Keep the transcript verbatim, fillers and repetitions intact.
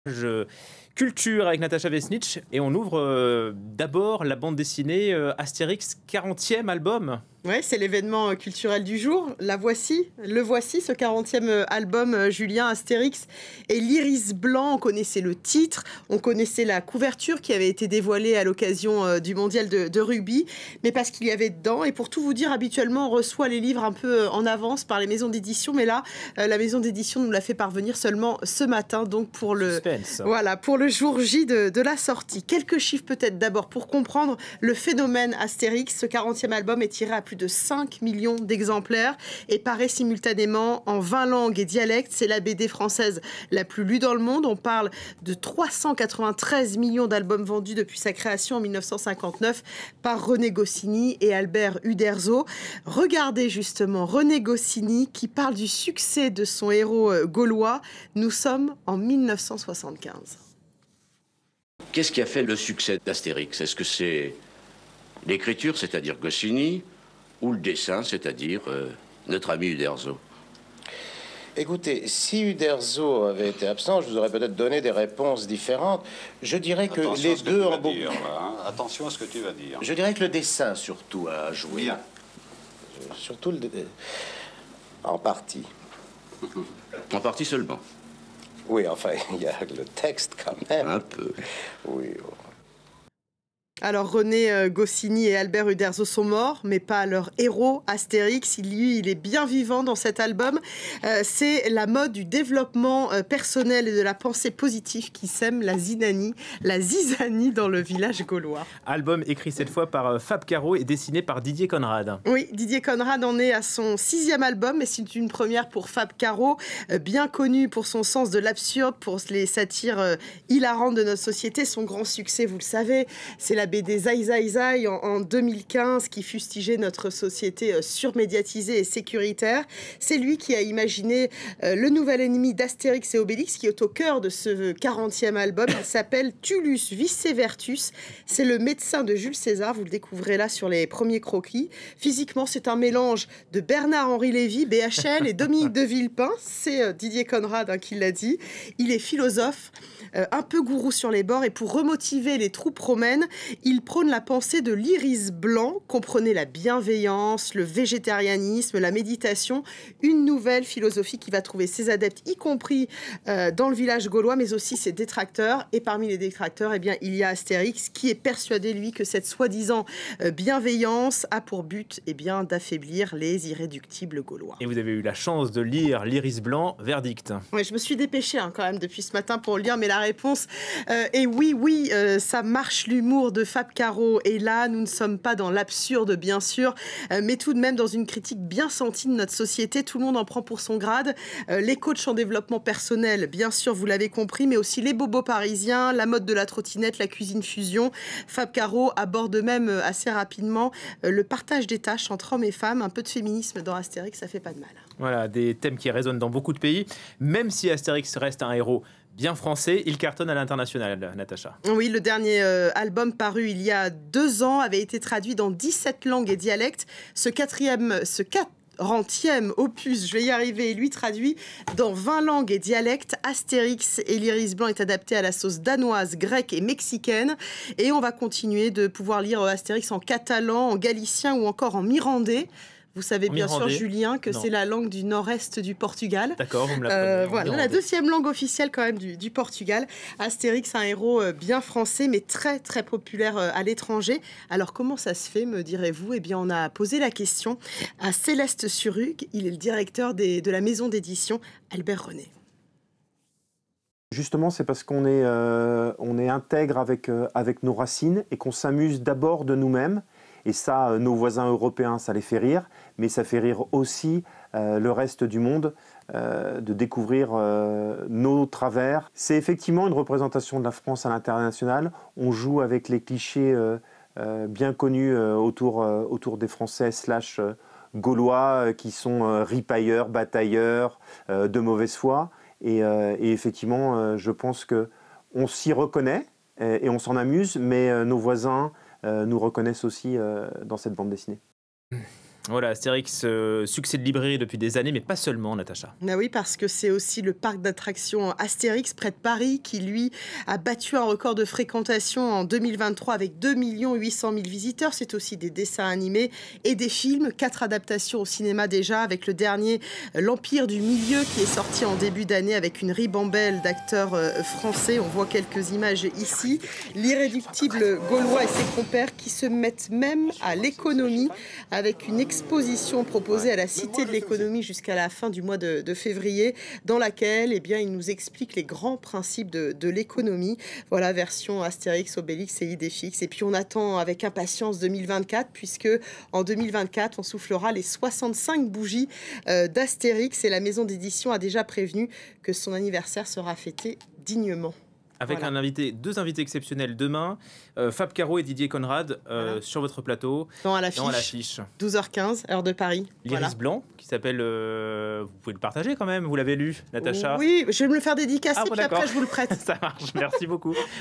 Je... Culture avec Natacha Vesnitch et on ouvre euh, d'abord la bande dessinée euh, Astérix quarantième album. Ouais, c'est l'événement culturel du jour. La voici, le voici, ce quarantième album Julien Astérix et l'Iris Blanc. On connaissait le titre, on connaissait la couverture qui avait été dévoilée à l'occasion du mondial de, de rugby, mais parce qu'il y avait dedans. Et pour tout vous dire, habituellement, on reçoit les livres un peu en avance par les maisons d'édition, mais là, la maison d'édition nous l'a fait parvenir seulement ce matin, donc pour le, Suspense. voilà, pour le jour J de, de la sortie. Quelques chiffres peut-être d'abord pour comprendre le phénomène Astérix. Ce quarantième album est tiré à plus de cinq millions d'exemplaires et paraît simultanément en vingt langues et dialectes. C'est la B D française la plus lue dans le monde. On parle de trois cent quatre-vingt-treize millions d'albums vendus depuis sa création en mille neuf cent cinquante-neuf par René Goscinny et Albert Uderzo. Regardez justement René Goscinny qui parle du succès de son héros gaulois. Nous sommes en mille neuf cent soixante-quinze. Qu'est-ce qui a fait le succès d'Astérix? Est-ce que c'est l'écriture, c'est-à-dire Goscinny, ou le dessin, c'est-à-dire euh, notre ami Uderzo? Écoutez, si Uderzo avait été absent, je vous aurais peut-être donné des réponses différentes. Je dirais que Attention les à ce que deux tu vas en beaucoup. dire, là, hein. Attention à ce que tu vas dire. Je dirais que le dessin, surtout, a joué. Bien. Surtout le... en partie. En partie seulement. Oui, enfin, il y a le texte quand même. Un peu. Oui. Alors René Goscinny et Albert Uderzo sont morts, mais pas leur héros Astérix. Lui, il est bien vivant dans cet album. Euh, c'est la mode du développement euh, personnel et de la pensée positive qui sème la zinanie, la zizanie dans le village gaulois. Album écrit cette fois par euh, Fab Caro et dessiné par Didier Conrad. Oui, Didier Conrad en est à son sixième album, mais c'est une première pour Fab Caro, euh, bien connu pour son sens de l'absurde, pour les satires euh, hilarantes de notre société. Son grand succès, vous le savez, c'est la B D Zai Zai Zai en, en deux mille quinze qui fustigeait notre société euh, surmédiatisée et sécuritaire. C'est lui qui a imaginé euh, le nouvel ennemi d'Astérix et Obélix qui est au cœur de ce quarantième album. Il s'appelle Tullus Vicevertus. C'est le médecin de Jules César. Vous le découvrez là sur les premiers croquis. Physiquement, c'est un mélange de Bernard-Henri Lévy, B H L et Dominique de Villepin. C'est euh, Didier Conrad hein, qui l'a dit. Il est philosophe, euh, un peu gourou sur les bords et pour remotiver les troupes romaines, il prône la pensée de l'Iris Blanc, comprenez la bienveillance, le végétarianisme, la méditation, une nouvelle philosophie qui va trouver ses adeptes, y compris euh, dans le village gaulois, mais aussi ses détracteurs. Et parmi les détracteurs, eh bien, il y a Astérix qui est persuadé, lui, que cette soi-disant euh, bienveillance a pour but eh bien, d'affaiblir les irréductibles gaulois. Et vous avez eu la chance de lire l'Iris Blanc, verdict. Oui, je me suis dépêchée hein, quand même depuis ce matin pour le lire, mais la réponse euh, est oui, oui, euh, ça marche l'humour de Fab Caro. Et là, nous ne sommes pas dans l'absurde, bien sûr, euh, mais tout de même dans une critique bien sentie de notre société. Tout le monde en prend pour son grade. Euh, les coachs en développement personnel, bien sûr, vous l'avez compris, mais aussi les bobos parisiens, la mode de la trottinette, la cuisine fusion. Fab Caro aborde même euh, assez rapidement euh, le partage des tâches entre hommes et femmes. Un peu de féminisme dans Astérix, ça fait pas de mal. Voilà, des thèmes qui résonnent dans beaucoup de pays. Même si Astérix reste un héros bien français, il cartonne à l'international, Natacha. Oui, le dernier euh, album paru il y a deux ans avait été traduit dans dix-sept langues et dialectes. Ce quatrième, ce quarantième opus, je vais y arriver, lui traduit dans vingt langues et dialectes. Astérix et l'Iris Blanc est adapté à la sauce danoise, grecque et mexicaine. Et on va continuer de pouvoir lire Astérix en catalan, en galicien ou encore en mirandais. Vous savez bien sûr, Julien, que c'est la langue du nord-est du Portugal. D'accord, vous me l'apprenez. Euh, voilà, la deuxième langue officielle quand même du, du Portugal. Astérix, un héros bien français, mais très très populaire à l'étranger. Alors comment ça se fait, me direz-vous? Eh bien, on a posé la question à Céleste Surrugue. Il est le directeur des, de la maison d'édition Albert René. Justement, c'est parce qu'on est, euh, on est intègre avec, euh, avec nos racines et qu'on s'amuse d'abord de nous-mêmes. Et ça, nos voisins européens, ça les fait rire, mais ça fait rire aussi euh, le reste du monde euh, de découvrir euh, nos travers. C'est effectivement une représentation de la France à l'international. On joue avec les clichés euh, euh, bien connus euh, autour, euh, autour des Français slash euh, Gaulois euh, qui sont euh, ripailleurs, batailleurs, euh, de mauvaise foi. Et, euh, et effectivement, euh, je pense qu'on s'y reconnaît et, et on s'en amuse, mais euh, nos voisins Euh, nous reconnaissent aussi euh, dans cette bande dessinée. Voilà, Astérix, euh, succès de librairie depuis des années, mais pas seulement, Natacha. Ah oui, parce que c'est aussi le parc d'attractions Astérix près de Paris qui, lui, a battu un record de fréquentation en deux mille vingt-trois avec deux millions huit cent mille visiteurs. C'est aussi des dessins animés et des films. Quatre adaptations au cinéma déjà, avec le dernier L'Empire du Milieu qui est sorti en début d'année avec une ribambelle d'acteurs français. On voit quelques images ici. L'irréductible Gaulois et ses compères qui se mettent même à l'économie avec une exposition proposée à la Cité de l'économie jusqu'à la fin du mois de, de février, dans laquelle eh bien, il nous explique les grands principes de, de l'économie. Voilà, version Astérix, Obélix et Idéfix. Et puis on attend avec impatience deux mille vingt-quatre, puisque en deux mille vingt-quatre, on soufflera les soixante-cinq bougies euh, d'Astérix. Et la maison d'édition a déjà prévenu que son anniversaire sera fêté dignement. Avec voilà. un invité, deux invités exceptionnels demain, euh, Fab Caro et Didier Conrad euh, voilà. sur votre plateau. Dans à l'affiche. douze heures quinze, heure de Paris. L'Iris voilà. Blanc, qui s'appelle... Euh, vous pouvez le partager quand même, vous l'avez lu, Natacha? Oui, je vais me le faire dédicacer, ah, bon, puis après je vous le prête. Ça marche, merci beaucoup.